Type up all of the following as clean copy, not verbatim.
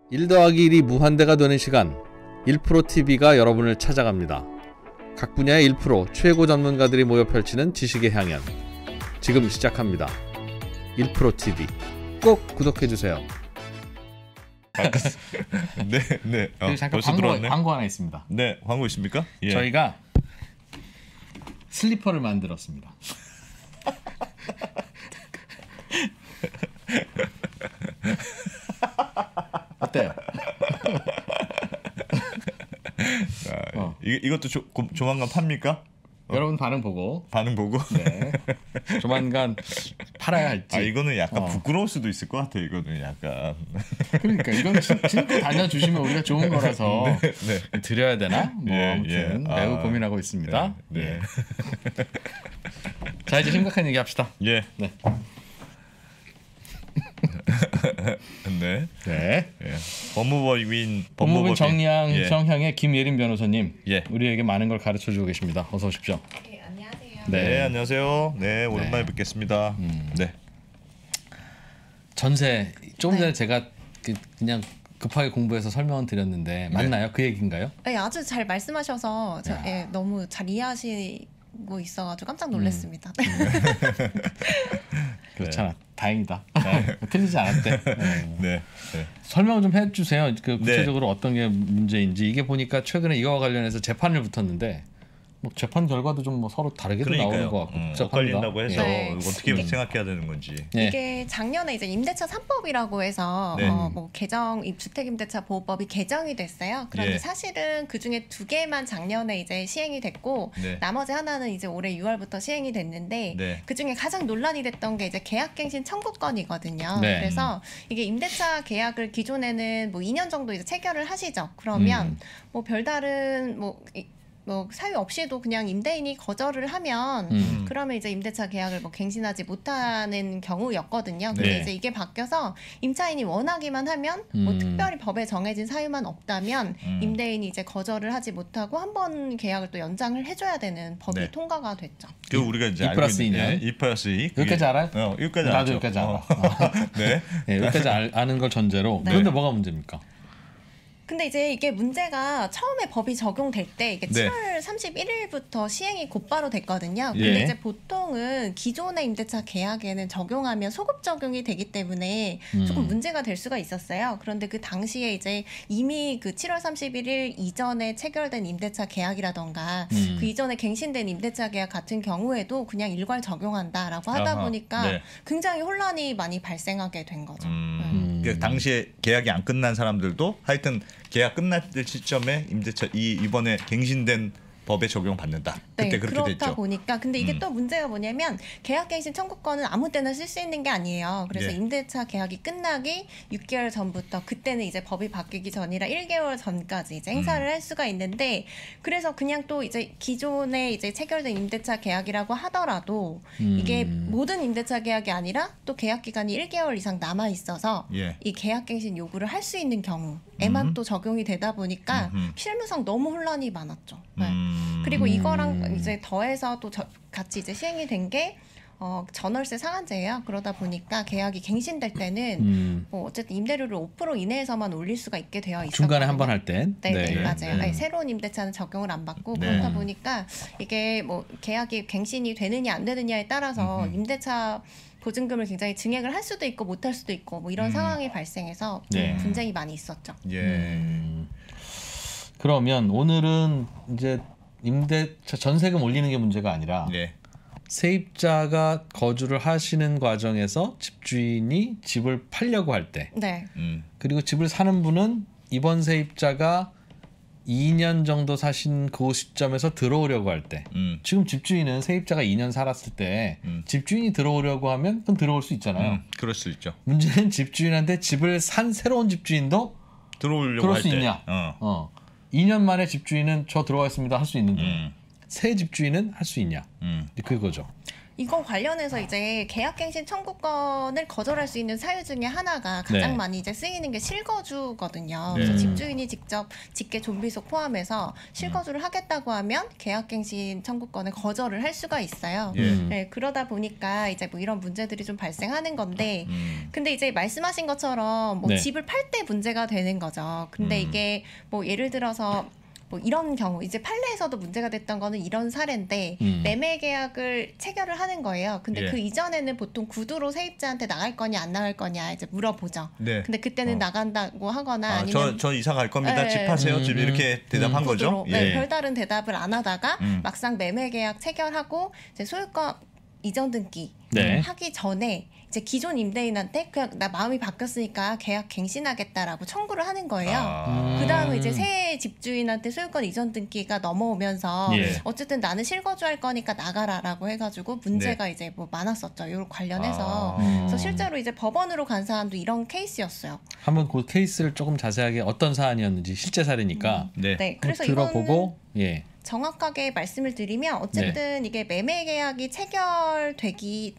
1 더하기 1이 무한대가 되는 시간 1%TV가 여러분을 찾아갑니다. 각 분야의 1% 최고 전문가들이 모여 펼치는 지식의 향연 지금 시작합니다. 1%TV 꼭 구독해주세요. 네. 잠깐 광고 하나 있습니다. 네, 광고 있습니까? 예. 저희가 슬리퍼를 만들었습니다. 어때요? 이것도 조만간 팝니까? 여러분 반응 보고. 네. 조만간 팔아야 할지. 이거는 약간 부끄러울 수도 있을 것 같아. 이거는 약간. 그러니까 이건 신고 다녀주시면 우리가 좋은 거라서 네. 드려야 되나? 아무튼 매우 고민하고 있습니다. 네. 자 이제 심각한 얘기 합시다. 예. 네. 네. 법무부 정향의 김예린 변호사님, 우리에게 많은 걸 가르쳐주고 계십니다. 어서 오십시오. 네, 안녕하세요. 네, 안녕하세요. 네, 오랜만에 뵙겠습니다. 네. 전세 조금 전에 제가 그냥 급하게 공부해서 설명을 드렸는데 맞나요? 그 얘기인가요? 네, 아주 잘 말씀하셔서 너무 잘 이해하시고 있어가지고 깜짝 놀랐습니다. 그렇잖아. 다행이다. 틀리지 않았대. 네. 설명 좀 해주세요. 구체적으로 어떤 게 문제인지. 이게 보니까 최근에 이거와 관련해서 재판을 붙었는데 뭐 재판 결과도 좀 뭐 서로 다르게도 나오는 것 같고 엇갈린다고 해서 어떻게 생각해야 되는 건지. 이게 작년에 이제 임대차 3법이라고 해서 주택임대차 보호법이 개정이 됐어요. 그런데 사실은 그 중에 2개만 작년에 이제 시행이 됐고 나머지 하나는 이제 올해 6월부터 시행이 됐는데 그 중에 가장 논란이 됐던 게 이제 계약갱신 청구권이거든요. 그래서 이게 임대차 계약을 기존에는 뭐 2년 정도 이제 체결을 하시죠. 그러면 뭐 별다른 뭐 사유 없이도 그냥 임대인이 거절을 하면 그러면 이제 임대차 계약을 뭐 갱신하지 못하는 경우였거든요. 근데 이제 이게 바뀌어서 임차인이 원하기만 하면 뭐 특별히 법에 정해진 사유만 없다면 임대인이 이제 거절을 하지 못하고 한 번 계약을 또 연장을 해줘야 되는 법이 통과가 됐죠. 그 우리가 이제 2 플러스 2년. 2 플러스 2. 여기까지 알아요? 여기까지 나도 여기까지 알아. 여기까지 아는 걸 전제로. 그런데 뭐가 문제입니까? 근데 이제 이게 문제가 처음에 법이 적용될 때 이게 7월 31일부터 시행이 곧바로 됐거든요. 근데 이제 보통은 기존의 임대차 계약에는 적용하면 소급 적용이 되기 때문에 조금 문제가 될 수가 있었어요. 그런데 그 당시에 이제 이미 그 7월 31일 이전에 체결된 임대차 계약이라던가 그 이전에 갱신된 임대차 계약 같은 경우에도 그냥 일괄 적용한다라고 하다 보니까 굉장히 혼란이 많이 발생하게 된 거죠. 그 당시에 계약이 안 끝난 사람들도 하여튼 계약 끝날 시점에 임대차 이번에 갱신된 법에 적용받는다. 그때 그렇게 그렇다 됐죠. 보니까 근데 이게 또 문제가 뭐냐면 계약갱신 청구권은 아무 때나 쓸 수 있는 게 아니에요. 그래서 임대차 계약이 끝나기 6개월 전부터 그때는 이제 법이 바뀌기 전이라 1개월 전까지 이제 행사를 할 수가 있는데 그래서 그냥 또 이제 기존에 이제 체결된 임대차 계약이라고 하더라도 이게 모든 임대차 계약이 아니라 또 계약 기간이 1개월 이상 남아 있어서 이 계약갱신 요구를 할 수 있는 경우에만 또 적용이 되다 보니까 실무상 너무 혼란이 많았죠. 그리고 이거랑 이제 더해서 또 같이 이제 시행이 된 게 전월세 상한제예요. 그러다 보니까 계약이 갱신될 때는 어쨌든 임대료를 5% 이내에서만 올릴 수가 있게 되어 있어요. 중간에 한 번 할 때. 네, 맞아요. 아니, 새로운 임대차는 적용을 안 받고 그렇다 보니까 이게 뭐 계약이 갱신이 되느냐 안 되느냐에 따라서 임대차 보증금을 굉장히 증액을 할 수도 있고 못 할 수도 있고 뭐 이런 상황이 발생해서 분쟁이 많이 있었죠. 그러면 오늘은 이제 임대차 전세금 올리는 게 문제가 아니라 세입자가 거주를 하시는 과정에서 집주인이 집을 팔려고 할 때 그리고 집을 사는 분은 이번 세입자가 2년 정도 사신 그 시점에서 들어오려고 할 때 지금 집주인은 세입자가 2년 살았을 때 집주인이 들어오려고 하면 그럼 들어올 수 있잖아요. 그럴 수 있죠. 문제는 집주인한테 집을 산 새로운 집주인도 들어오려고 할 때. 그럴 수 있냐. 2년 만에 집주인은 저 들어가겠습니다 할 수 있는데 새 집주인은 할 수 있냐. 그거죠. 이거 관련해서 이제 계약갱신 청구권을 거절할 수 있는 사유 중에 하나가 가장 네. 많이 이제 쓰이는 게 실거주거든요. 네. 그래서 집주인이 직접 직계 존비속 포함해서 실거주를 하겠다고 하면 계약갱신 청구권을 거절을 할 수가 있어요. 네, 그러다 보니까 이제 뭐 이런 문제들이 좀 발생하는 건데, 근데 이제 말씀하신 것처럼 뭐 네. 집을 팔 때 문제가 되는 거죠. 근데 이게 뭐 예를 들어서 뭐 이런 경우 이제 판례에서도 문제가 됐던 거는 이런 사례인데 매매 계약을 체결을 하는 거예요. 근데 예. 그 이전에는 보통 구두로 세입자한테 나갈 거냐 안 나갈 거냐 이제 물어보죠. 네. 근데 그때는 나간다고 하거나 아니면 저 이사 갈 겁니다. 네, 집 파세요. 집 이렇게 대답한 거죠. 구두로, 네, 예. 별다른 대답을 안 하다가 막상 매매 계약 체결하고 이제 소유권 이전 등기 네. 하기 전에 이제 기존 임대인한테 그냥 나 마음이 바뀌었으니까 계약 갱신하겠다라고 청구를 하는 거예요. 그 다음에 이제 새 집주인한테 소유권 이전 등기가 넘어오면서 예. 어쨌든 나는 실거주할 거니까 나가라라고 해가지고 문제가 이제 뭐 많았었죠. 요 관련해서. 그래서 실제로 이제 법원으로 간 사안도 이런 케이스였어요. 한번 그 케이스를 조금 자세하게 어떤 사안이었는지 실제 사례니까 네, 그래서 들어보고 이거는 정확하게 말씀을 드리면 어쨌든 이게 매매 계약이 체결되기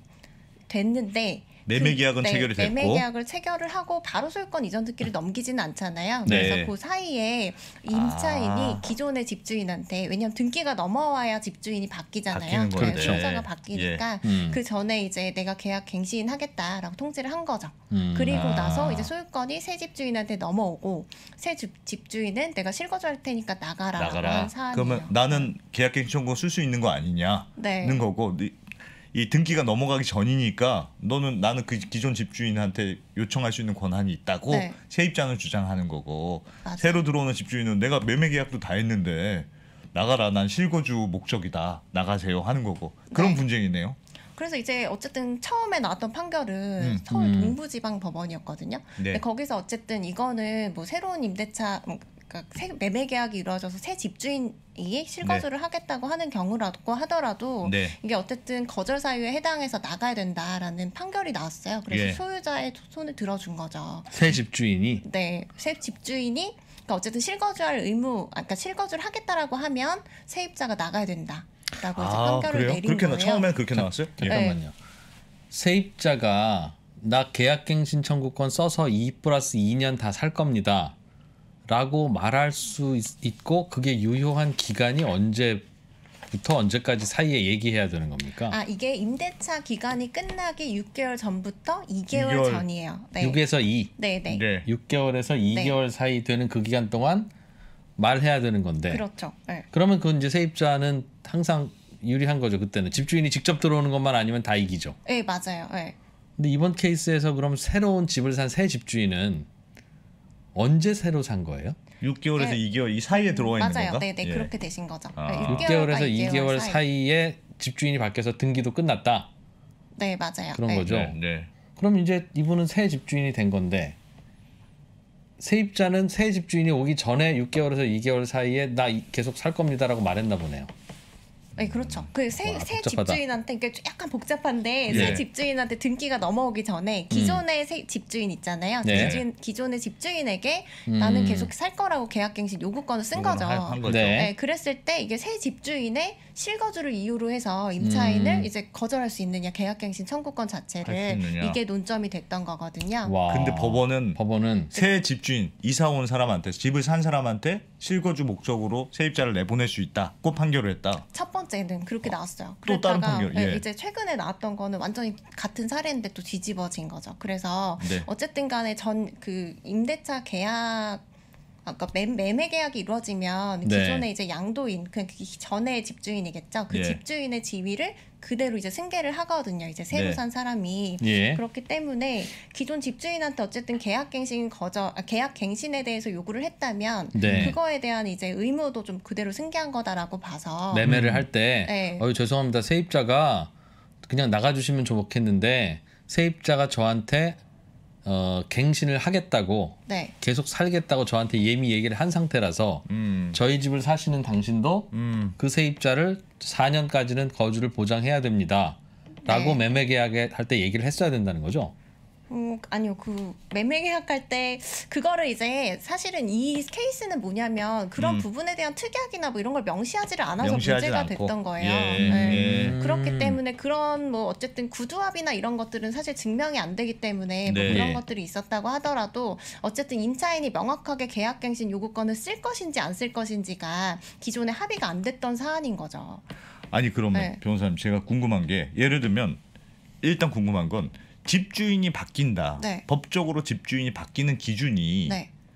됐는데 매매 계약은 체결이 됐고 매매 계약을 체결을 하고 바로 소유권 이전 등기를 넘기지는 않잖아요. 네. 그래서 그 사이에 임차인이 기존의 집주인한테 왜냐하면 등기가 넘어와야 집주인이 바뀌잖아요. 바뀌는 건데. 소유자가 바뀌니까 예. 그 전에 이제 내가 계약 갱신하겠다라고 통지를 한 거죠. 그리고 나서 이제 소유권이 새 집주인한테 넘어오고 새 집주인은 내가 실거주할 테니까 나가라라고 한 사안이에요. 그러면 나는 계약갱신 청구 쓸 수 있는 거 아니냐는 네. 거고 이 등기가 넘어가기 전이니까 나는 그 기존 집주인한테 요청할 수 있는 권한이 있다고 네. 세입자는 주장하는 거고 맞아요. 새로 들어오는 집주인은 내가 매매 계약도 다 했는데 나가라 난 실거주 목적이다 나가세요 하는 거고 그런 네. 분쟁이네요. 그래서 이제 어쨌든 처음에 나왔던 판결은 서울 동부지방법원이었거든요. 네. 근데 거기서 어쨌든 이거는 뭐 새로운 임대차 그러니까 매매 계약이 이루어져서 새 집주인이 실거주를 하겠다고 하는 경우라고 하더라도 네. 이게 어쨌든 거절 사유에 해당해서 나가야 된다라는 판결이 나왔어요. 그래서 예. 소유자의 손을 들어준 거죠. 새 집주인이 네, 새 집주인이 그러니까 어쨌든 실거주할 의무, 그러니까 실거주를 하겠다라고 하면 세입자가 나가야 된다라고 이제 판결을 그래요? 내린 그렇게 거예요. 처음엔 그렇게 나왔어요? 잠깐만요. 세입자가 나 계약갱신 청구권 써서 2+2년 다 살 겁니다. 라고 말할 수 있고 그게 유효한 기간이 언제부터 언제까지 사이에 얘기해야 되는 겁니까? 아, 이게 임대차 기간이 끝나기 6개월 전부터 2개월 전이에요. 네. 6에서 2. 네, 네. 네. 6개월에서 2개월 사이 되는 그 기간 동안 말해야 되는 건데. 그렇죠. 네. 그러면 그 이제 세입자는 항상 유리한 거죠. 그때는 집주인이 직접 들어오는 것만 아니면 다 이기죠. 네, 맞아요. 네. 근데 이번 케이스에서 그럼 새로운 집을 산 새 집주인은 언제 새로 산 거예요? 6개월에서 네. 2개월 이 사이에 들어와 있는 맞아요. 건가? 네, 네. 예. 그렇게 되신 거죠. 아. 네, 6개월에서 6개월과 2개월 사이에 집주인이 바뀌어서 등기도 끝났다. 네, 맞아요. 그런 네. 거죠. 네. 그럼 이제 이분은 새 집주인이 된 건데 세입자는 새 집주인이 오기 전에 6개월에서 2개월 사이에 나 계속 살 겁니다라고 말했나 보네요. 네, 그렇죠. 그 새 복잡하다. 집주인한테 이게 약간 복잡한데 예. 새 집주인한테 등기가 넘어오기 전에 기존의 새 집주인 있잖아요. 네. 기존의 집주인에게 나는 계속 살 거라고 계약갱신 요구권을 쓴 거죠. 한 거죠. 네. 네, 그랬을 때 이게 새 집주인의 실거주를 이유로 해서 임차인을 이제 거절할 수 있느냐 계약갱신 청구권 할수 자체를 있느냐. 이게 논점이 됐던 거거든요. 와. 근데 법원은 네. 새 집주인 이사 온 사람한테 집을 산 사람한테 실거주 목적으로 세입자를 내보낼 수 있다고 판결을 했다. 첫 번째는 그렇게 나왔어요. 또 다른 그랬다가 판결, 예. 이제 최근에 나왔던 거는 완전히 같은 사례인데 또 뒤집어진 거죠. 그래서 네. 어쨌든 간에 그 임대차 계약 아까 매매 계약이 이루어지면 네. 기존에 이제 양도인 그 전에 집주인이겠죠. 그 예. 집주인의 지위를 그대로 이제 승계를 하거든요. 이제 새로 네. 산 사람이 예. 그렇기 때문에 기존 집주인한테 어쨌든 계약 갱신에 대해서 요구를 했다면 네. 그거에 대한 이제 의무도 좀 그대로 승계한 거다라고 봐서 매매를 할 때 네. 죄송합니다. 세입자가 그냥 나가주시면 좋겠는데 세입자가 저한테 갱신을 하겠다고 네. 계속 살겠다고 저한테 예미 얘기를 한 상태라서 저희 집을 사시는 당신도 그 세입자를 4년까지는 거주를 보장해야 됩니다. 라고 네. 매매 계약에 할 때 얘기를 했어야 된다는 거죠. 아니요. 그 매매 계약할 때 그거를 이제 사실은 이 케이스는 뭐냐면 그런 부분에 대한 특약이나 뭐 이런 걸 명시하지를 않아서 문제가 않고. 됐던 거예요. 그렇기 때문에 그런 뭐 어쨌든 구두합의나 이런 것들은 사실 증명이 안 되기 때문에 뭐 그런 것들이 있었다고 하더라도 어쨌든 임차인이 명확하게 계약갱신 요구권을 쓸 것인지 안 쓸 것인지가 기존에 합의가 안 됐던 사안인 거죠. 아니 그러면 변호사님 제가 궁금한 게 예를 들면 일단 궁금한 건 집주인이 바뀐다. 법적으로 집주인이 바뀌는 기준이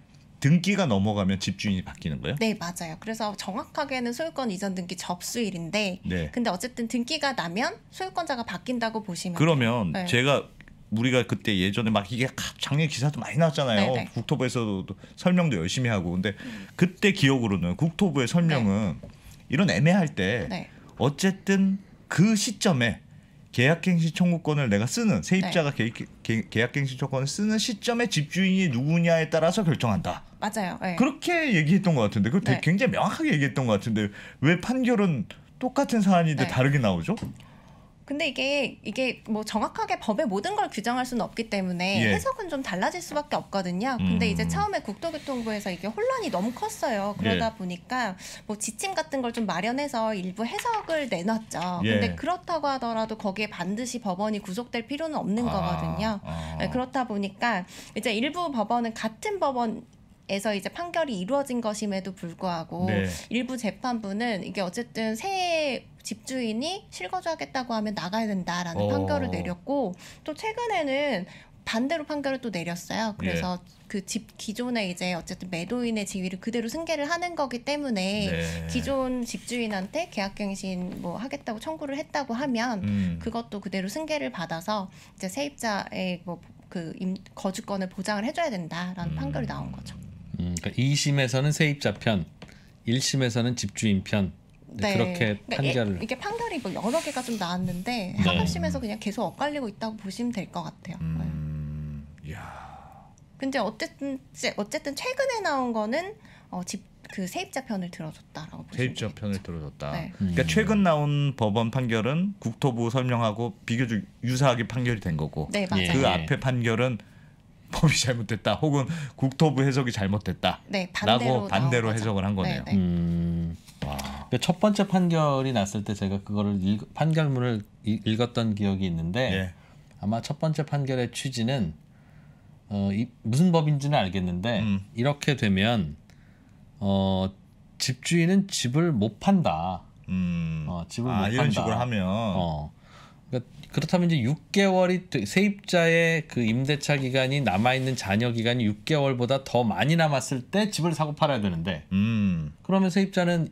등기가 넘어가면 집주인이 바뀌는 거예요? 네, 맞아요. 그래서 정확하게는 소유권 이전 등기 접수일인데 근데 어쨌든 등기가 나면 소유권자가 바뀐다고 보시면 그러면 돼요. 우리가 그때 예전에 막 이게 작년 기사도 많이 나왔잖아요. 국토부에서도 설명도 열심히 하고. 근데 그때 기억으로는 국토부의 설명은 이런 애매할 때 어쨌든 그 시점에 계약갱신 청구권을 내가 쓰는 세입자가 계약갱신 청구권을 쓰는 시점에 집주인이 누구냐에 따라서 결정한다. 맞아요. 그렇게 얘기했던 것 같은데 그걸 굉장히 명확하게 얘기했던 것 같은데 왜 판결은 똑같은 사안인데 다르게 나오죠? 근데 이게 뭐 정확하게 법의 모든 걸 규정할 수는 없기 때문에 해석은 좀 달라질 수밖에 없거든요. 근데 이제 처음에 국토교통부에서 이게 혼란이 너무 컸어요. 그러다 보니까 뭐 지침 같은 걸 좀 마련해서 일부 해석을 내놨죠. 근데 그렇다고 하더라도 거기에 반드시 법원이 구속될 필요는 없는 거거든요. 그렇다 보니까 이제 일부 법원은 같은 법원에서 이제 판결이 이루어진 것임에도 불구하고 일부 재판부는 이게 어쨌든 새 집주인이 실거주하겠다고 하면 나가야 된다라는 판결을 내렸고 또 최근에는 반대로 판결을 또 내렸어요. 그래서 그 집 기존에 이제 어쨌든 매도인의 지위를 그대로 승계를 하는 거기 때문에 기존 집주인한테 계약갱신 뭐 하겠다고 청구를 했다고 하면 그것도 그대로 승계를 받아서 이제 세입자의 뭐 그 거주권을 보장을 해줘야 된다라는 판결이 나온 거죠. 그러니까 2심에서는 세입자 편, 1심에서는 집주인 편. 그렇게 판결을 이게 판결이 뭐 여러 개가 좀 나왔는데 하급심에서 그냥 계속 엇갈리고 있다고 보시면 될 것 같아요. 근데 어쨌든 최근에 나온 거는 그 세입자 편을 들어줬다라고 보시면 세입자 편을 들어줬다. 그러니까 최근 나온 법원 판결은 국토부 설명하고 비교적 유사하게 판결이 된 거고 그 앞에 판결은 법이 잘못됐다 혹은 국토부 해석이 잘못됐다 라고 반대로 해석을 한 거네요. 그러니까 첫 번째 판결이 났을 때 제가 그거를 판결문을 읽었던 기억이 있는데 아마 첫 번째 판결의 취지는 무슨 법인지는 알겠는데 이렇게 되면 집주인은 집을 못 판다. 집을 못 판다. 이런 식으로 하면 그렇다면 이제 6개월이 세입자의 그 임대차 기간이 남아 있는 잔여 기간이 6개월보다 더 많이 남았을 때 집을 사고 팔아야 되는데 그러면 세입자는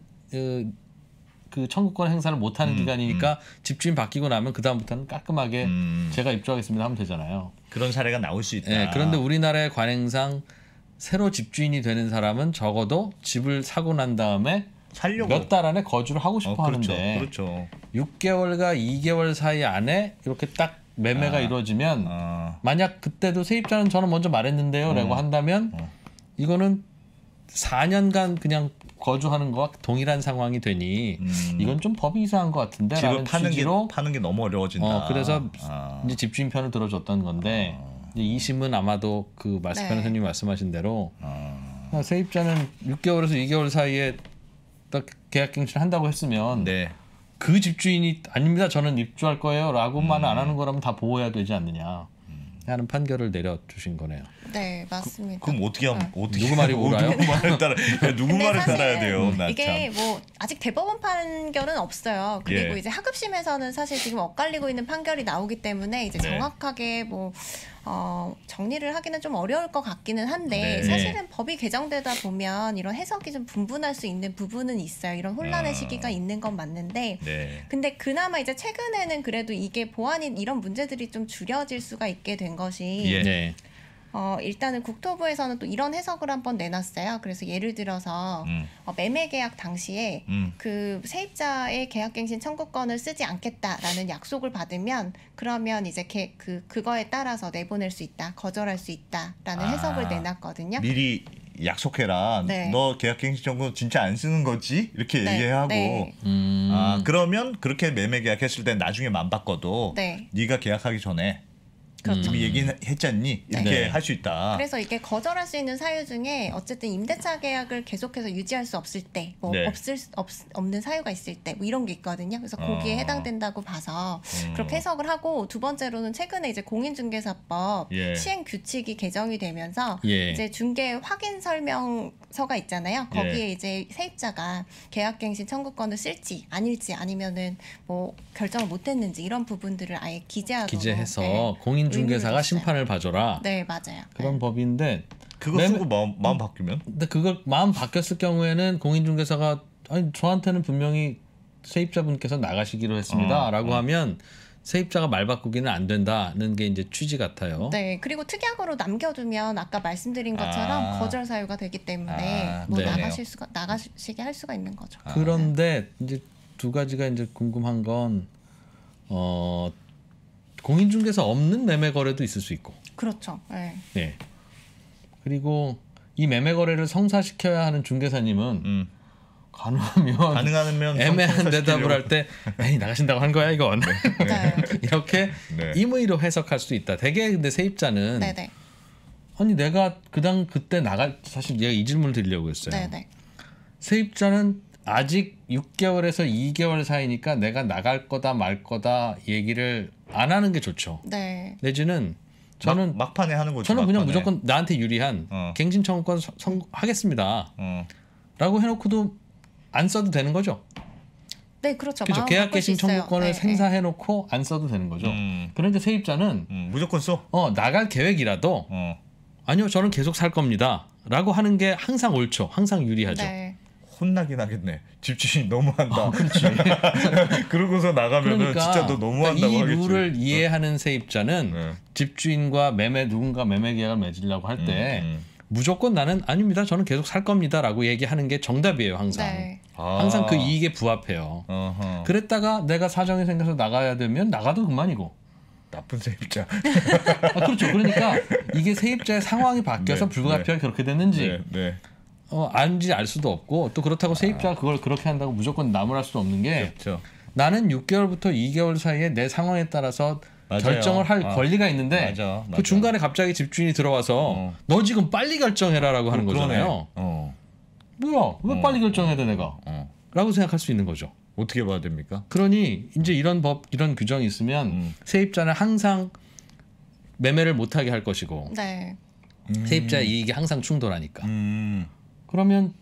그 청구권 행사를 못하는 기간이니까 집주인 바뀌고 나면 그 다음부터는 깔끔하게 제가 입주하겠습니다 하면 되잖아요. 그런 사례가 나올 수 있다. 그런데 우리나라의 관행상 새로 집주인이 되는 사람은 적어도 집을 사고 난 다음에 몇 달 안에 거주를 하고 싶어 하는데 그렇죠. 6개월과 2개월 사이 안에 이렇게 딱 매매가 이루어지면 만약 그때도 세입자는 저는 먼저 말했는데요 라고 한다면 이거는 4년간 그냥 거주하는 거와 동일한 상황이 되니 이건 좀 법이 이상한 것 같은데 집을 파는 게 너무 어려워진다. 그래서 이제 집주인 편을 들어줬던 건데 이제 2심은 아마도 그 변호사님이 말씀하신 대로 세입자는 6개월에서 2개월 사이에 딱 계약갱신을 한다고 했으면 그 집주인이 아닙니다 저는 입주할 거예요 라고만 안 하는 거라면 다 보호해야 되지 않느냐 하는 판결을 내려주신 거네요. 네, 맞습니다. 그럼 어떻게 하면 누구 말이 옳아요? 누구 말을 따라야 돼요? 이게 뭐 아직 대법원 판결은 없어요. 그리고 이제 하급심에서는 사실 지금 엇갈리고 있는 판결이 나오기 때문에 이제 정확하게 뭐 정리를 하기는 좀 어려울 것 같기는 한데 사실은 법이 개정되다 보면 이런 해석이 좀 분분할 수 있는 부분은 있어요. 이런 혼란의 시기가 있는 건 맞는데 근데 그나마 이제 최근에는 그래도 이게 보완이 이런 문제들이 좀 줄여질 수가 있게 된 것이 일단은 국토부에서는 또 이런 해석을 한번 내놨어요. 그래서 예를 들어서 매매 계약 당시에 그 세입자의 계약갱신 청구권을 쓰지 않겠다라는 약속을 받으면 그러면 이제 그거에 따라서 내보낼 수 있다, 거절할 수 있다라는 해석을 내놨거든요. 미리 약속해라. 너 계약갱신 청구 진짜 안 쓰는 거지? 이렇게 얘기하고 그러면 그렇게 매매 계약했을 때 나중에 맘 바꿔도 네가 계약하기 전에 그렇죠. 이미 얘기했잖니 이렇게 네. 할 수 있다. 그래서 이게 거절할 수 있는 사유 중에 어쨌든 임대차 계약을 계속해서 유지할 수 없을 때, 뭐 네. 없는 사유가 있을 때, 뭐 이런 게 있거든요. 그래서 거기에 해당된다고 봐서 그렇게 해석을 하고, 두 번째로는 최근에 이제 공인중개사법 예. 시행 규칙이 개정이 되면서 예. 이제 중개 확인 설명서가 있잖아요. 거기에 예. 이제 세입자가 계약갱신 청구권을 쓸지 아닐지, 아니면은 뭐 결정을 못했는지 이런 부분들을 아예 기재해서 네. 공인중개사가 심판을 봐줘라. 네, 맞아요. 그런 네. 법인데 그거 쓰고 마음 바뀌면? 근데 그걸 마음 바뀌었을 경우에는 공인중개사가 아니 저한테는 분명히 세입자분께서 나가시기로 했습니다라고 하면 세입자가 말 바꾸기는 안 된다는 게 이제 취지 같아요. 네, 그리고 특약으로 남겨두면 아까 말씀드린 것처럼 거절 사유가 되기 때문에 뭐 네. 나가시게 할 수가 있는 거죠. 그런데 이제 두 가지가 이제 궁금한 건 공인중개사 없는 매매 거래도 있을 수 있고. 그렇죠. 네. 네. 그리고 이 매매 거래를 성사시켜야 하는 중개사님은 가능하면 애매한 대답을 할 때 에이 나가신다고 한 거야 이건. 네. 이렇게 네. 임의로 해석할 수도 있다. 대개 근데 세입자는 네네. 아니 내가 그때 사실 내가 이 질문을 드리려고 했어요. 네네. 세입자는 아직 6개월에서 2개월 사이니까 내가 나갈 거다 말 거다 얘기를 안 하는 게 좋죠. 네. 내지는 저는 막판에 하는 거죠. 저는 그냥 막판에. 무조건 나한테 유리한 갱신 청구권 하겠습니다. 라고 해놓고도 안 써도 되는 거죠. 네, 그렇죠. 그죠. 계약 개심 청구권을 네, 생사해놓고 안 써도 되는 거죠. 그런데 세입자는 무조건 써. 나갈 계획이라도 아니요 저는 계속 살 겁니다라고 하는 게 항상 옳죠. 항상 유리하죠. 네. 혼나긴 하겠네. 집주인이 너무한다. 그렇지. 그러고서 나가면은 그러니까, 진짜 너 너무한다고 이 하겠지. 룰을 이해하는 세입자는 네. 집주인과 누군가 매매 계약을 맺으려고 할 때 무조건 나는 아닙니다. 저는 계속 살 겁니다라고 얘기하는 게 정답이에요. 항상. 네. 항상 그 이익에 부합해요. 그랬다가 내가 사정이 생겨서 나가야 되면 나가도 그만이고. 나쁜 세입자. 그렇죠. 그러니까 이게 세입자의 상황이 바뀌어서 불가피하게 그렇게 됐는지 알지 알 수도 없고, 또 그렇다고 세입자가 그걸 그렇게 한다고 무조건 나무랄 수도 없는 게 그렇죠. 나는 6개월부터 2개월 사이에 내 상황에 따라서 맞아요. 결정을 할 권리가 있는데 맞아. 그 중간에 갑자기 집주인이 들어와서 너 지금 빨리 결정해라라고 하는 거잖아요. 뭐야? 왜 빨리 결정해야 돼 내가? 라고 생각할 수 있는 거죠. 어떻게 봐야 됩니까? 그러니 이제 이런 규정이 있으면 세입자는 항상 매매를 못하게 할 것이고 네. 세입자의 이익이 항상 충돌하니까. 그러면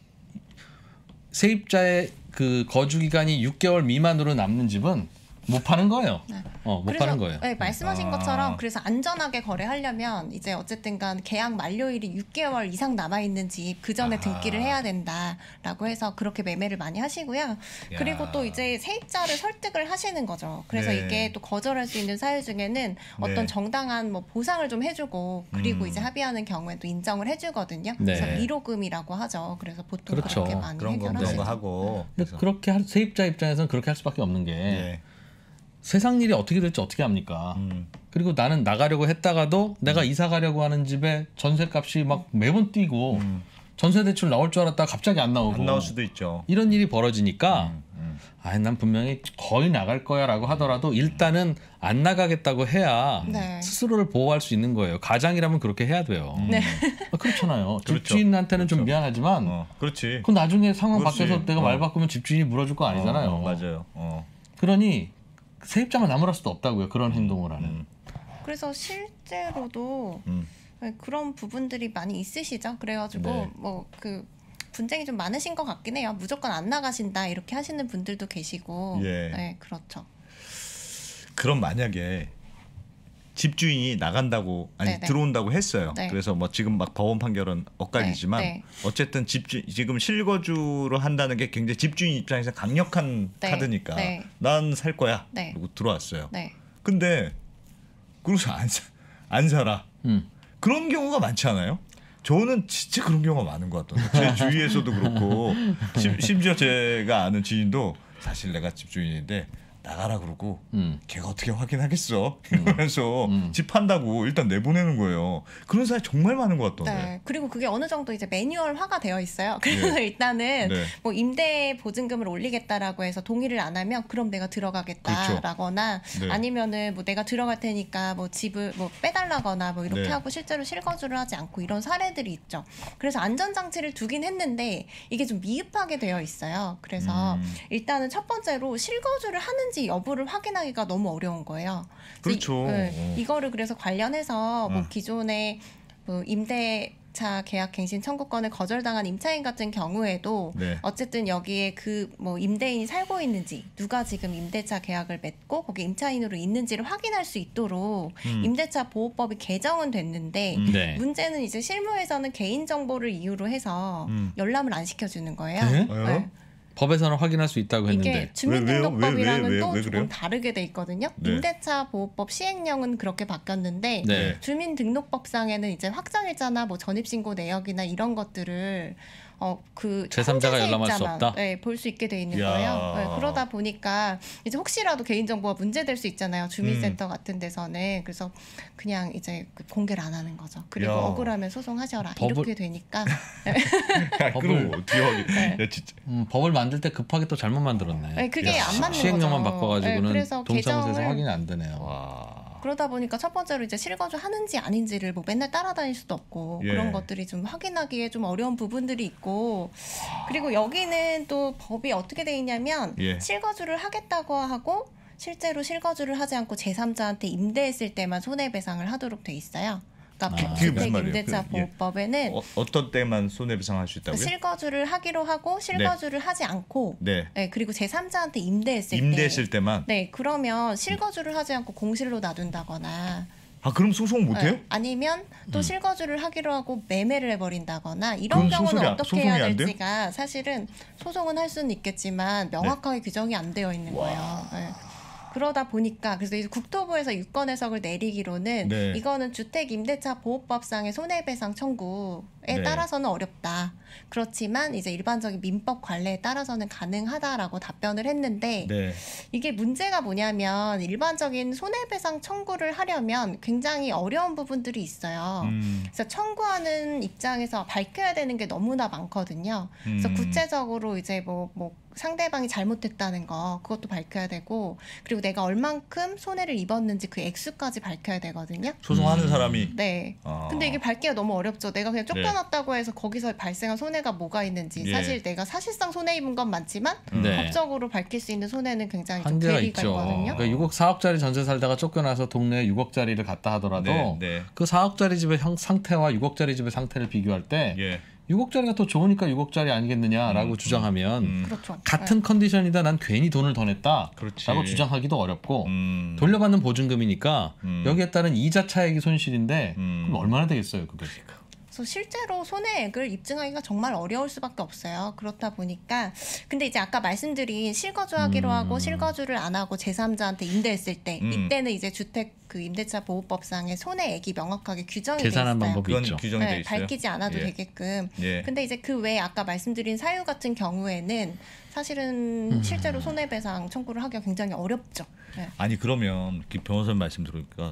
세입자의 그 거주 기간이 6개월 미만으로 남는 집은 못 파는 거예요. 네. 못 파는 거예요. 네, 말씀하신 것처럼 그래서 안전하게 거래하려면 이제 어쨌든간 계약 만료일이 6개월 이상 남아 있는 집 그 전에 등기를 해야 된다라고 해서 그렇게 매매를 많이 하시고요. 그리고 또 이제 세입자를 설득을 하시는 거죠. 그래서 이게 또 거절할 수 있는 사유 중에는 어떤 정당한 뭐 보상을 좀 해주고, 그리고 이제 합의하는 경우에도 인정을 해주거든요. 그래서 위로금이라고 하죠. 그래서 보통 그렇죠. 그렇게 많이 그런 해결하시죠. 거 하고. 그렇게 세입자 입장에서는 그렇게 할 수밖에 없는 게 세상 일이 어떻게 될지 어떻게 합니까? 그리고 나는 나가려고 했다가도 내가 이사 가려고 하는 집에 전세값이 막 매번 뛰고 전세 대출 나올 줄 알았다가 갑자기 안 나오고, 안 나올 수도 있죠. 이런 일이 벌어지니까 난 분명히 거의 나갈 거야라고 하더라도 일단은 안 나가겠다고 해야 스스로를 보호할 수 있는 거예요. 가장이라면 그렇게 해야 돼요. 그렇잖아요. 그렇죠. 집주인한테는 좀 미안하지만 그렇지. 그 나중에 상황 그렇지. 바뀌어서 내가 말 바꾸면 집주인이 물어줄 거 아니잖아요. 맞아요. 그러니 세입자만 나무랄 수도 없다고요. 그런 행동을 하는. 그래서 실제로도 그런 부분들이 많이 있으시죠. 그래가지고 뭐 그 분쟁이 좀 많으신 것 같긴 해요. 무조건 안 나가신다 이렇게 하시는 분들도 계시고. 네, 그렇죠. 그럼 만약에 집주인이 나간다고 들어온다고 했어요. 그래서 뭐 지금 막 법원 판결은 엇갈리지만 어쨌든 지금 실거주로 한다는 게 굉장히 집주인 입장에서 강력한 카드니까 난 살 거야. 그리고 들어왔어요. 근데 그래서 안 살아. 그런 경우가 많지 않아요? 저는 진짜 그런 경우가 많은 것 같던데. 제 주위에서도 그렇고 심지어 제가 아는 지인도 사실 내가 집주인인데 나가라 그러고 걔가 어떻게 확인하겠어 이러면서 집 판다고 일단 내보내는 거예요. 그런 사람이 정말 많은 것 같던데. 네. 그리고 그게 어느 정도 이제 매뉴얼화가 되어 있어요. 그래서 네. 일단은 네. 뭐 임대 보증금을 올리겠다라고 해서 동의를 안 하면 그럼 내가 들어가겠다라거나 그렇죠. 네. 아니면은 뭐 내가 들어갈 테니까 뭐 집을 뭐 빼달라거나 뭐 이렇게 네. 하고 실제로 실거주를 하지 않고 이런 사례들이 있죠. 그래서 안전장치를 두긴 했는데 이게 좀 미흡하게 되어 있어요. 그래서 일단은 첫 번째로 실거주를 하는지 여부를 확인하기가 너무 어려운 거예요. 그렇죠. 이거를 그래서 관련해서 뭐 기존의 뭐 임대차 계약 갱신 청구권을 거절당한 임차인 같은 경우에도 네. 어쨌든 여기에 그 뭐 임대인이 살고 있는지 누가 지금 임대차 계약을 맺고 거기 임차인으로 있는지를 확인할 수 있도록 임대차 보호법이 개정은 됐는데 네. 문제는 이제 실무에서는 개인 정보를 이유로 해서 열람을 안 시켜주는 거예요. 네? 네. 법에서는 확인할 수 있다고 했는데 이게 주민등록법이랑은 왜 또 그래요? 조금 다르게 돼 있거든요. 네. 임대차 보호법 시행령은 그렇게 바뀌었는데 네. 주민등록법상에는 이제 확정일자나 뭐 전입신고 내역이나 이런 것들을 그 제3자가 열람할 수 없다? 네, 볼 수 있게 돼 있는 야. 거예요. 네, 그러다 보니까 이제 혹시라도 개인정보가 문제될 수 있잖아요. 주민센터 같은 데서는. 그래서 그냥 이제 공개를 안 하는 거죠. 그리고 야. 억울하면 소송하셔라. 이렇게 되니까. 그걸 어떻게 하게? 네. 야, 진짜. 법을 만들 때 급하게 또 잘못 만들었네. 네, 그게 안 맞는 시행령만 거죠. 바꿔가지고는 네, 그래서 동사무소에서 개정을- 확인이 안 되네요. 와. 그러다 보니까 첫 번째로 이제 실거주 하는지 아닌지를 뭐 맨날 따라다닐 수도 없고 예. 그런 것들이 좀 확인하기에 좀 어려운 부분들이 있고 그리고 여기는 또 법이 어떻게 돼 있냐면 예. 실거주를 하겠다고 하고 실제로 실거주를 하지 않고 제3자한테 임대했을 때만 손해배상을 하도록 돼 있어요. 그러니까 그게 무슨 주택 말이에요? 임대차 그, 예. 보호법에는 어떤 때만 손해배상할 수 있다고요? 실거주를 하기로 하고 실거주를 하지 않고 네. 네, 그리고 제3자한테 임대했을 임대했을 때만. 네, 그러면 실거주를 하지 않고 공실로 놔둔다거나 아 그럼 소송 못 해요? 네, 아니면 또 실거주를 하기로 하고 매매를 해버린다거나 이런 그럼 경우는 어떻게 해야 소송이 안 돼요? 될지가 사실은 소송은 할 수는 있겠지만 명확하게 규정이 안 되어 있는 거예요. 네. 그러다 보니까 그래서 이제 국토부에서 유권 해석을 내리기로는 네. 이거는 주택 임대차 보호법상의 손해배상 청구에 네. 따라서는 어렵다. 그렇지만 이제 일반적인 민법 관례에 따라서는 가능하다라고 답변을 했는데 네. 이게 문제가 뭐냐면 일반적인 손해배상 청구를 하려면 굉장히 어려운 부분들이 있어요. 그래서 청구하는 입장에서 밝혀야 되는 게 너무나 많거든요. 그래서 구체적으로 이제 뭐 상대방이 잘못했다는 거 그것도 밝혀야 되고 그리고 내가 얼만큼 손해를 입었는지 그 액수까지 밝혀야 되거든요. 소송하는 사람이. 네. 근데 이게 밝기가 너무 어렵죠. 내가 그냥 쫓겨났다고 해서 거기서 발생한 손해가 뭐가 있는지 예. 사실 내가 사실상 손해 입은 건 맞지만 네. 법적으로 밝힐 수 있는 손해는 굉장히 좀 한계가 괴리가 있죠. 있거든요. 그러니까 6억 4억짜리 전세 살다가 쫓겨나서 동네에 6억짜리를 갔다 하더라도 네, 네. 그 4억짜리 집의 상태와 6억짜리 집의 상태를 비교할 때 예. 6억짜리가 더 좋으니까 6억짜리 아니겠느냐라고 주장하면 그렇죠. 같은 컨디션이다 난 괜히 돈을 더 냈다라고 그렇지. 주장하기도 어렵고 돌려받는 돌려받는 보증금이니까 여기에 따른 이자 차액이 손실인데 그럼 얼마나 되겠어요 그게. 그래서 실제로 손해액을 입증하기가 정말 어려울 수밖에 없어요. 그렇다 보니까 근데 이제 아까 말씀드린 실거주하기로 하고 실거주를 안 하고 제3자한테 임대했을 때 이때는 이제 주택 그 임대차 보호법상의 손해액이 명확하게 규정이 돼 계산한 있어요. 방법이 있죠. 규정이 돼 네, 있어요. 밝히지 않아도 예. 되게끔. 예. 근데 이제 그 외에 아까 말씀드린 사유 같은 경우에는 사실은 실제로 손해배상 청구를 하기가 굉장히 어렵죠. 네. 아니 그러면 변호사님 말씀 들으니까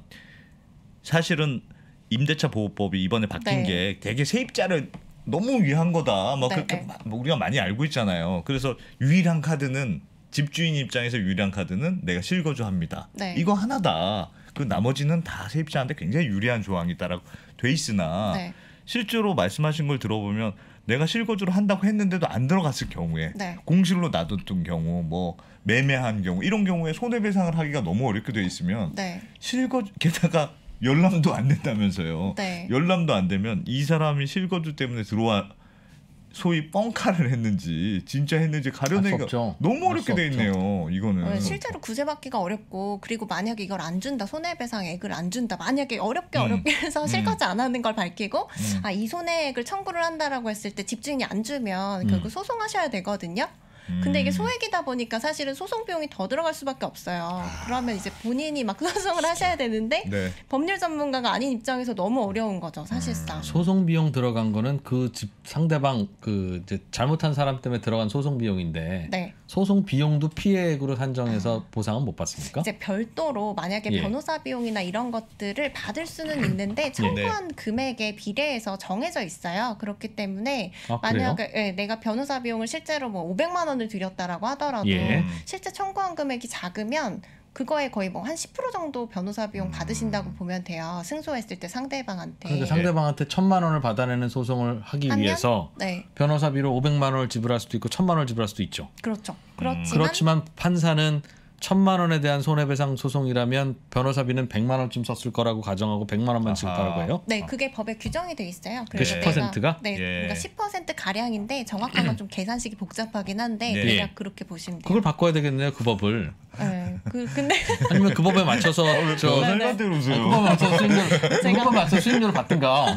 사실은 임대차 보호법이 이번에 바뀐 네. 게 되게 세입자를 너무 위한 거다. 뭐 네, 그렇게 네. 우리가 많이 알고 있잖아요. 그래서 유일한 카드는 집주인 입장에서 유일한 카드는 내가 실거주합니다. 네. 이거 하나다. 그 나머지는 다 세입자한테 굉장히 유리한 조항이 있다라고 돼 있으나 네. 실제로 말씀하신 걸 들어보면 내가 실거주를 한다고 했는데도 안 들어갔을 경우에 네. 공실로 놔뒀던 경우 뭐 매매한 경우 이런 경우에 손해배상을 하기가 너무 어렵게 돼 있으면 네. 실거주 게다가 열람도 안 된다면서요. 네. 열람도 안 되면 이 사람이 실거주 때문에 들어와 소위 뻥카를 했는지 진짜 했는지 가려내기가 너무 어렵게 돼 있네요. 이거는 실제로 구제받기가 어렵고 그리고 만약에 이걸 안 준다 손해배상액을 안 준다 만약에 어렵게 해서 실거주 안 하는 걸 밝히고 이 손해액을 청구를 한다라고 했을 때 집주인이 안 주면 결국 소송하셔야 되거든요. 근데 이게 소액이다 보니까 사실은 소송 비용이 더 들어갈 수밖에 없어요. 그러면 이제 본인이 막 소송을 하셔야 되는데 네. 법률 전문가가 아닌 입장에서 너무 어려운 거죠, 사실상. 소송 비용 들어간 거는 그 집 상대방 그 이제 잘못한 사람 때문에 들어간 소송 비용인데 네. 소송 비용도 피해액으로 산정해서 보상은 못 받습니까? 이제 별도로 만약에 변호사 비용이나 이런 것들을 받을 수는 있는데 청구한 금액에 비례해서 정해져 있어요. 그렇기 때문에 만약에 내가 변호사 비용을 실제로 뭐 500만 원을 들였다라고 하더라도 실제 청구한 금액이 작으면 그거에 거의 뭐 한 10% 정도 변호사 비용 받으신다고 보면 돼요. 승소했을 때 상대방한테. 그러니까 상대방한테 1,000만 원을 받아내는 소송을 하기 위해서 변호사비로 500만 원을 지불할 수도 있고 1,000만 원을 지불할 수도 있죠. 그렇죠. 그렇지만 판사는 1,000만 원에 대한 손해배상 소송이라면 변호사비는 100만 원쯤 썼을 거라고 가정하고 100만 원만 지급하라고 해요? 네, 그게 법에 규정이 돼 있어요. 그래서 10%가? 네, 그러니까 10% 가량인데 정확한 건 좀 계산식이 복잡하긴 한데 대략 그렇게 보시면 돼요. 그걸 바꿔야 되겠네요, 그 법을. 네, 근데 아니면 그 법에 맞춰서 그법에 맞춰서 수임료를 받든가.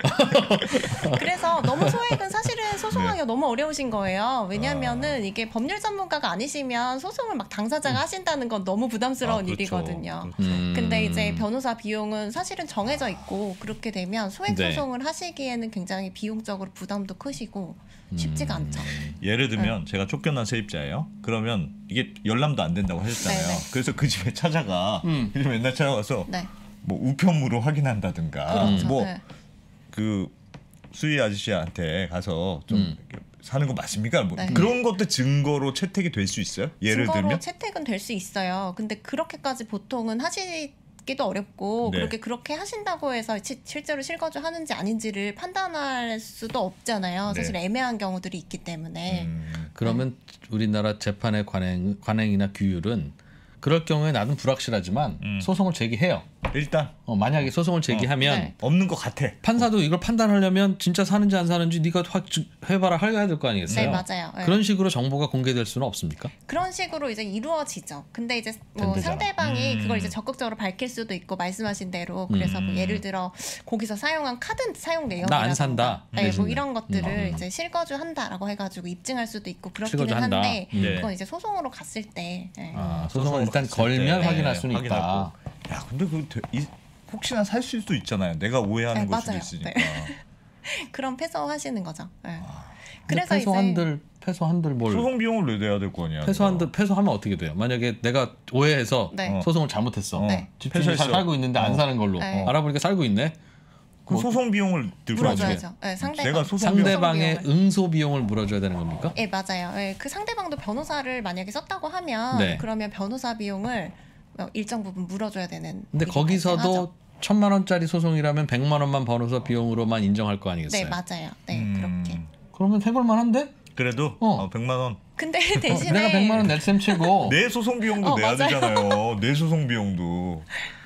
그래서 너무 소액은 사실은 소송하기가 너무 어려우신 거예요. 왜냐하면은 이게 법률 전문가가 아니시면 소송을 막 당사자가 하신다는 건 너무 부담스러운 일이거든요. 근데 이제 변호사 비용은 사실은 정해져 있고 그렇게 되면 소액 소송을 하시기에는 굉장히 비용적으로 부담도 크시고 쉽지가 않죠. 예를 들면 제가 쫓겨난 세입자예요. 그러면 이게 열람도 안 된다고 하셨잖아요. 그래서 그 집에 찾아가 맨날 찾아가서 뭐 우편물을 확인한다든가 뭐 그 수위 아저씨한테 가서 좀 사는 거 맞습니까? 뭐 그런 것도 증거로 채택이 될 수 있어요? 예를 증거로 들면 채택은 될 수 있어요. 근데 그렇게까지 보통은 하시기도 어렵고 그렇게 하신다고 해서 실제로 실거주 하는지 아닌지를 판단할 수도 없잖아요. 사실 애매한 경우들이 있기 때문에. 그러면 우리나라 재판의 관행이나 규율은 그럴 경우에 나는 불확실하지만 소송을 제기해요. 일단 만약에 소송을 제기하면 없는 것 같아. 판사도 이걸 판단하려면 진짜 사는지 안 사는지 네가 해봐라 해야 될 거 아니겠어요? 네, 맞아요. 그런 식으로 정보가 공개될 수는 없습니까? 그런 식으로 이제 이루어지죠. 근데 이제 뭐 상대방이 그걸 이제 적극적으로 밝힐 수도 있고 말씀하신 대로 그래서 뭐 예를 들어 거기서 사용한 카드 사용 내역이라든가 나 안 산다. 뭐 이런 것들을 이제 실거주한다라고 해가지고 입증할 수도 있고 그렇기는 한데 그건 이제 소송으로 갔을 때 소송을 일단 걸면 확인할 수는 있다. 야, 근데 혹시나 살 수도 있잖아요. 내가 오해하는 걸 수도 있으니까. 그럼 패소하시는 거죠. 그래서 패소한들 뭘 소송 비용을 내야 될 거 아니야. 패소하면 어떻게 돼요? 만약에 내가 오해해서 소송을 잘못했어. 집주인이 살고 있는데 안 사는 걸로 알아보니까 살고 있네. 그 소송 비용을 물어줘야죠. 내가 상대방의 응소 비용을 물어줘야 되는 겁니까? 네, 맞아요. 그 상대방도 변호사를 만약에 썼다고 하면 그러면 변호사 비용을 일정 부분 물어줘야 되는. 근데 거기서도 1,000만 원짜리 소송이라면 100만 원만 변호사 비용으로만 인정할 거 아니겠어요? 네, 맞아요. 네, 그렇게. 그러면 해볼만 한데? 그래도 100만 원. 근데 대신에 내가 100만 원 낼 셈 치고 내 소송 비용도 내야 되잖아요. 내 소송 비용도.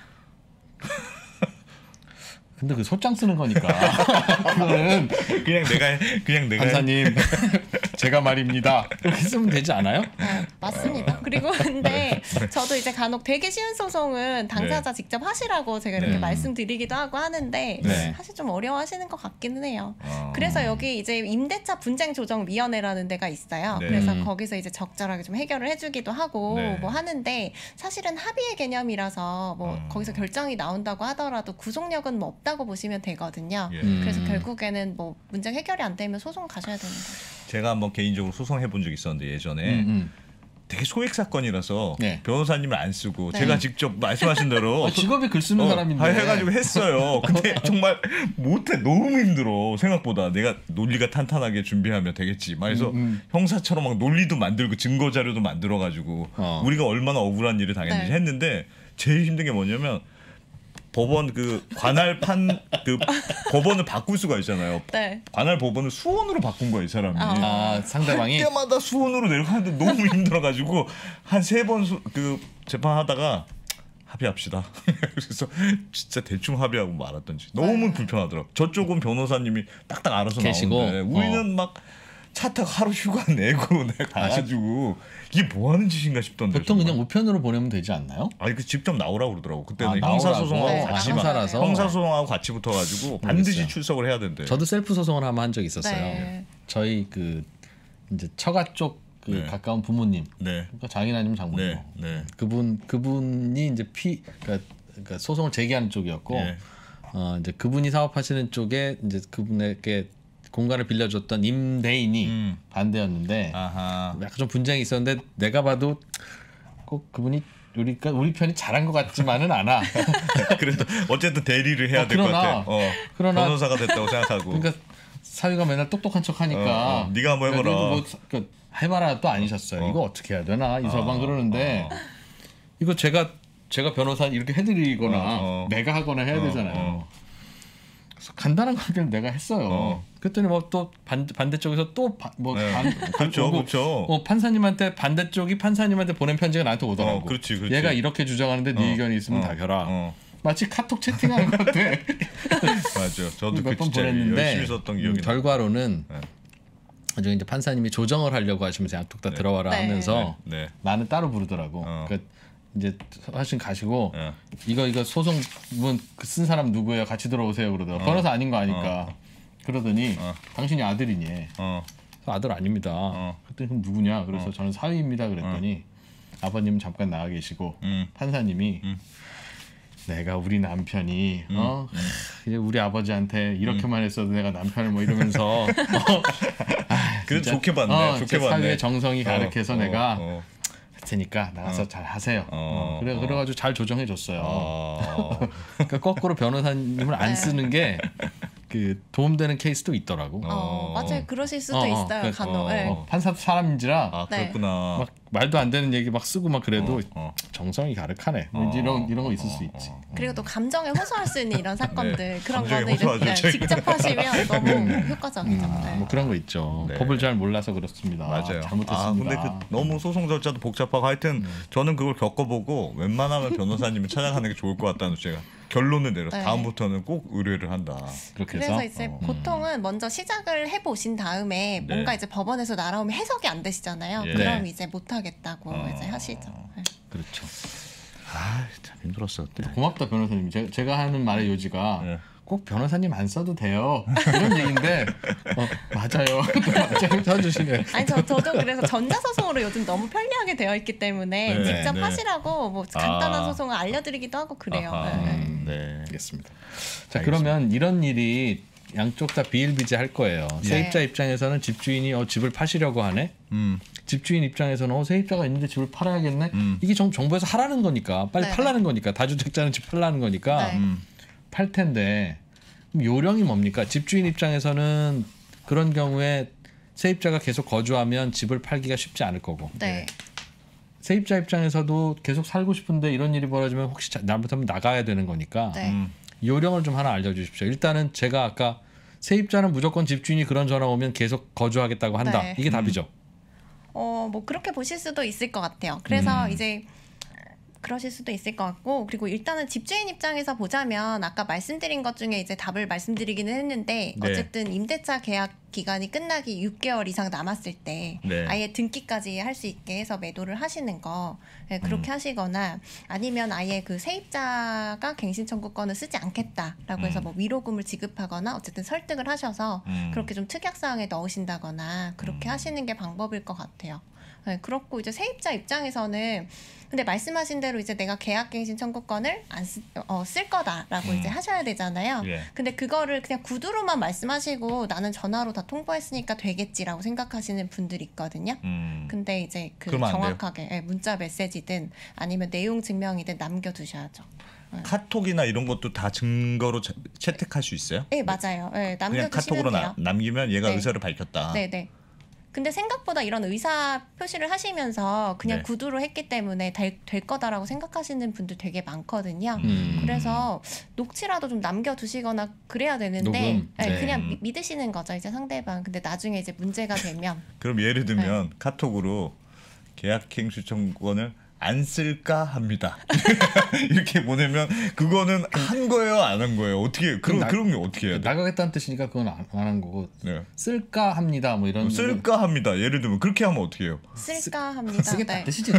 근데 그 소장 쓰는 거니까. 그거는 그냥 내가 판사님 제가 말입니다. 그렇게 쓰면 되지 않아요? 맞습니다. 그리고 근데 저도 이제 간혹 되게 쉬운 소송은 당사자 직접 하시라고 제가 이렇게 말씀드리기도 하고 하는데 사실 좀 어려워하시는 것 같기는 해요. 그래서 여기 이제 임대차 분쟁 조정 위원회라는 데가 있어요. 그래서 거기서 이제 적절하게 좀 해결을 해주기도 하고 뭐 하는데 사실은 합의의 개념이라서 뭐 거기서 결정이 나온다고 하더라도 구속력은 뭐 없다고 보시면 되거든요. 그래서 결국에는 뭐 문제 해결이 안 되면 소송 가셔야 되는 거죠. 제가 한번 개인적으로 소송해 본 적 있었는데 예전에 되게 소액 사건이라서 변호사님을 안 쓰고 제가 직접 말씀하신 대로 직업이 글 쓰는 사람인데 해가지고 했어요. 근데 정말 못해. 너무 힘들어. 생각보다 내가 논리가 탄탄하게 준비하면 되겠지. 그래서 형사처럼 막 논리도 만들고 증거 자료도 만들어가지고 우리가 얼마나 억울한 일을 당했는지 했는데 제일 힘든 게 뭐냐면 법원 관할판 법원을 바꿀 수가 있잖아요. 관할 법원을 수원으로 바꾼 거야, 이 사람이. 상대방이 할 때마다 수원으로 내려가는데 너무 힘들어가지고 한 3번 재판하다가 합의합시다. 그래서 진짜 대충 합의하고 말았던지 너무 불편하더라고. 저쪽은 변호사님이 딱딱 알아서 계시고, 나오는데 우리는 막 차 타고 하루 휴가 내고 내가 가가지고 이게 뭐 하는 짓인가 싶던데. 보통 그냥 우편으로 보내면 되지 않나요? 아니 직접 나오라고 그러더라고. 그때는 형사소송하고 같이 형사소송하고 같이 붙어가지고 반드시 출석을 해야 된대. 저도 셀프 소송을 한번 한 적이 있었어요. 저희 이제 처가 쪽 그 가까운 부모님, 그러니까 장인 아니면 장모님, 그분이 이제 그러니까 소송을 제기하는 쪽이었고, 이제 그분이 사업하시는 쪽에 이제 그분에게 공간을 빌려줬던 임대인이 반대였는데, 약간 좀 분쟁이 있었는데 내가 봐도 꼭 그분이 우리 편이 잘한 것 같지만은 않아. 그래도 어쨌든 대리를 해야 될 것 같아. 그러나 변호사가 됐다고 생각하고. 그러니까 사위가 맨날 똑똑한 척하니까. 네가 한번 해봐라. 뭐, 그러니까 해봐라 또 아니셨어요. 이거 어떻게 해야 되나 이서방 그러는데 이거 제가 변호사 이렇게 해드리거나 내가 하거나 해야 되잖아요. 그래서 간단한 관계를 내가 했어요. 그랬더니 뭐 또 반대쪽에서 또 그렇죠. 판사님한테 반대쪽이 판사님한테 보낸 편지가 나한테 오더라고. 그렇지. 얘가 이렇게 주장하는데 네 의견이 있으면 다 겨라. 마치 카톡 채팅하는 것 같아. 맞아. 저도 몇 번 보냈는데 열심히 썼던 기억이 결과로는 나중에 이제 판사님이 조정을 하려고 하시면서 양쪽 다 들어와라 하면서 나는 따로 부르더라고. 그러니까 이제 하신 가시고 이거 소송문 쓴 사람 누구예요? 같이 들어오세요 그러더라고. 변호사 아닌 거 아니까. 그러더니 당신이 아들이니? 아들 아닙니다. 그랬더니 그럼 누구냐? 그래서 저는 사위입니다. 그랬더니 아버님은 잠깐 나가 계시고 판사님이 내가 우리 남편이 이제 우리 아버지한테 이렇게만 했어도 내가 남편을 뭐 이러면서 그래도 좋게 봤네. 좋게 봤네. 사위의 정성이 가득해서 내가 테니까 나가서 잘 하세요. 그래가지고 잘 조정해 줬어요. 그러니까 거꾸로 변호사님을 안 쓰는 게 그 도움되는 케이스도 있더라고. 맞아요. 그러실 수도 있어요. 간혹. 판사도 사람인지라 그렇구나. 막 말도 안 되는 얘기 막 쓰고 막 그래도 정성이 가득하네. 이런 거 있을 수 있지. 그리고 또 감정에 호소할 수 있는 이런 사건들 그런 거는 이제 직접 하시면 너무 효과적이죠. 뭐 그런 거 있죠. 법을 잘 몰라서 그렇습니다. 맞아요. 잘못했습니다. 근데 너무 소송 절차도 복잡하고 하여튼 저는 그걸 겪어보고 웬만하면 변호사님을 찾아가는 게 좋을 것 같다는 제가 결론을 내려서 다음부터는 꼭 의뢰를 한다. 그래서 이제 보통은 먼저 시작을 해보신 다음에 뭔가 이제 법원에서 날아오면 해석이 안 되시잖아요. 그럼 이제 못하겠다고 이제 하시죠. 그렇죠. 참 힘들었어 그때. 고맙다 변호사님. 제가 하는 말의 요지가 꼭 변호사님 안 써도 돼요. 이런 얘기인데 맞아요. 맞아요. 써주시네. 아니 저도 그래서 전자소송으로 요즘 너무 편리하게 되어 있기 때문에 직접 하시라고 뭐 간단한 소송을 알려드리기도 하고 그래요. 알겠습니다. 자 그러면 이런 일이 양쪽 다 비일비재할 거예요. 세입자 입장에서는 집주인이 집을 파시려고 하네. 집주인 입장에서는 세입자가 있는데 집을 팔아야겠네. 이게 정부에서 하라는 거니까 빨리 팔라는 거니까 다주택자는 집 팔라는 거니까 팔 텐데 요령이 뭡니까? 집주인 입장에서는 그런 경우에 세입자가 계속 거주하면 집을 팔기가 쉽지 않을 거고 세입자 입장에서도 계속 살고 싶은데 이런 일이 벌어지면 혹시 잘못하면 나가야 되는 거니까 요령을 좀 하나 알려주십시오. 일단은 제가 아까 세입자는 무조건 집주인이 그런 전화 오면 계속 거주하겠다고 한다. 이게 답이죠. 뭐 그렇게 보실 수도 있을 것 같아요. 그래서 이제 그러실 수도 있을 것 같고 그리고 일단은 집주인 입장에서 보자면 아까 말씀드린 것 중에 이제 답을 말씀드리기는 했는데 어쨌든 임대차 계약 기간이 끝나기 6개월 이상 남았을 때 아예 등기까지 할 수 있게 해서 매도를 하시는 거 그렇게 하시거나 아니면 아예 그 세입자가 갱신 청구권을 쓰지 않겠다라고 해서 뭐 위로금을 지급하거나 어쨌든 설득을 하셔서 그렇게 좀 특약사항에 넣으신다거나 그렇게 하시는 게 방법일 것 같아요. 그렇고 이제 세입자 입장에서는 근데 말씀하신 대로 이제 내가 계약갱신 청구권을 쓸 거다라고 이제 하셔야 되잖아요. 근데 그거를 그냥 구두로만 말씀하시고 나는 전화로 다 통보했으니까 되겠지라고 생각하시는 분들이 있거든요. 근데 이제 그 정확하게 문자 메시지든 아니면 내용 증명이든 남겨두셔야죠. 카톡이나 이런 것도 다 증거로 채택할 수 있어요? 네 맞아요. 남겨두시면 그냥 카톡으로 돼요. 남기면 얘가 의사를 밝혔다. 네네. 근데 생각보다 이런 의사 표시를 하시면서 그냥 구두로 했기 때문에 될 거다라고 생각하시는 분들 되게 많거든요. 그래서 녹취라도 좀 남겨두시거나 그래야 되는데 그냥 믿으시는 거죠 이제 상대방. 근데 나중에 이제 문제가 되면 그럼 예를 들면 카톡으로 계약갱신 청구권을 안 쓸까 합니다. 이렇게 보내면 그거는 한 거예요, 안 한 거예요? 어떻게 그런 게 어떻게 해야 돼? 나가겠다는 뜻이니까 그건 안 한 거고 쓸까 합니다. 뭐 이런 쓸까 합니다. 예를 들면 그렇게 하면 어떻게 해요? 쓸까 합니다. 쓰겠다 뜻이지.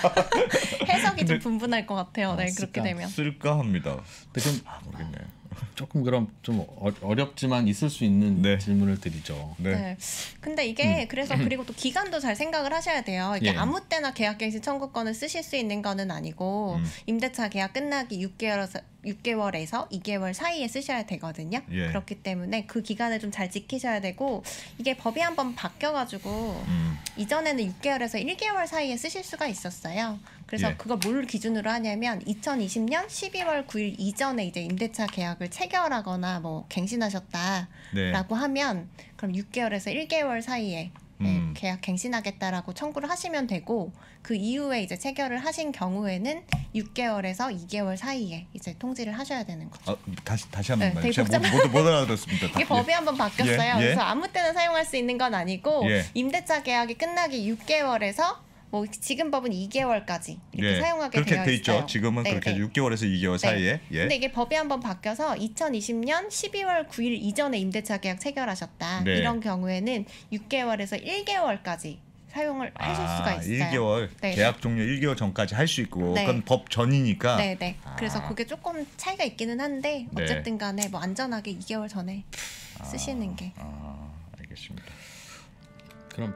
해석이 좀 분분할 것 같아요. 그렇게 되면 쓸까 합니다. 근데 모르겠네. 조금 그럼 좀 어렵지만 있을 수 있는 네. 질문을 드리죠. 네. 네. 근데 이게 그래서 그리고 또 기간도 잘 생각을 하셔야 돼요. 이게 예. 아무 때나 계약갱신 청구권을 쓰실 수 있는 거는 아니고 임대차 계약 끝나기 6개월에서 2개월 사이에 쓰셔야 되거든요. 예. 그렇기 때문에 그 기간을 좀 잘 지키셔야 되고 이게 법이 한번 바뀌어가지고 이전에는 6개월에서 1개월 사이에 쓰실 수가 있었어요. 그래서 예. 그걸 뭘 기준으로 하냐면 2020년 12월 9일 이전에 이제 임대차 계약을 체결하거나 뭐 갱신하셨다라고 네. 하면 그럼 6개월에서 1개월 사이에 네, 계약 갱신하겠다라고 청구를 하시면 되고 그 이후에 이제 체결을 하신 경우에는 6개월에서 2개월 사이에 이제 통지를 하셔야 되는 거죠. 다시 한번 말해요. 제가 못 알아들었습니다. 이게 법이 한번 바뀌었어요. 예? 그래서 아무 때나 사용할 수 있는 건 아니고 예. 임대차 계약이 끝나기 6개월에서 뭐 지금 법은 2개월까지 이렇게 예, 사용하게 그렇게 되어 돼 있죠. 있어요. 지금은 네, 그렇게 네. 6개월에서 2개월 사이에. 네. 예. 근데 이게 법이 한번 바뀌어서 2020년 12월 9일 이전에 임대차 계약 체결하셨다. 네. 이런 경우에는 6개월에서 1개월까지 사용을 하실 수가 있어요. 1개월 네. 계약 종료 1개월 전까지 할 수 있고 네. 그건 법 전이니까. 네네. 그래서 그게 조금 차이가 있기는 한데 어쨌든 간에 뭐 안전하게 2개월 전에 쓰시는 게. 알겠습니다. 그럼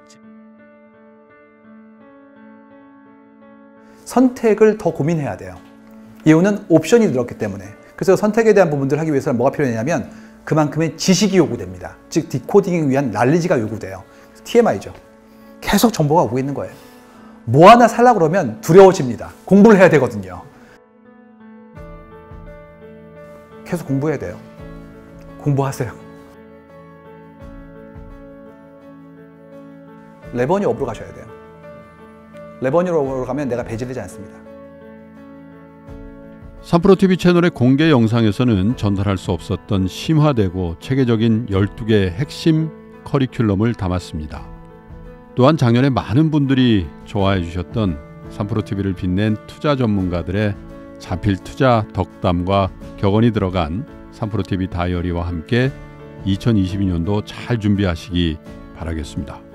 선택을 더 고민해야 돼요. 이유는 옵션이 늘었기 때문에. 그래서 선택에 대한 부분들을 하기 위해서는 뭐가 필요하냐면 그만큼의 지식이 요구됩니다. 즉 디코딩을 위한 난리지가 요구돼요. TMI죠. 계속 정보가 오고 있는 거예요. 뭐 하나 살려고 그러면 두려워집니다. 공부를 해야 되거든요. 계속 공부해야 돼요. 공부하세요. 레버니 업으로 가셔야 돼요. 레버니로 가면 내가 배제되지 않습니다. 3프로TV 채널의 공개 영상에서는 전달할 수 없었던 심화되고 체계적인 12개의 핵심 커리큘럼을 담았습니다. 또한 작년에 많은 분들이 좋아해 주셨던 3프로TV를 빛낸 투자 전문가들의 자필 투자 덕담과 격언이 들어간 3프로TV 다이어리와 함께 2022년도 잘 준비하시기 바라겠습니다.